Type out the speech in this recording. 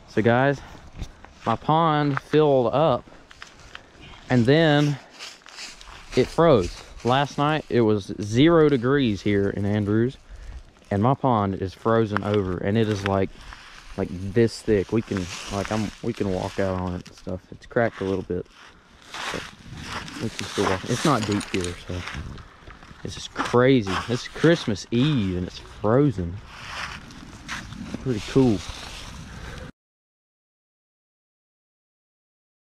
So guys, my pond filled up and then it froze. Last night it was 0 degrees here in Andrews and my pond is frozen over, and it is like this thick. We can walk out on it and stuff. It's cracked a little bit, but we can still walk. It's not deep here, so it's just crazy. It's Christmas Eve and it's frozen. Pretty cool.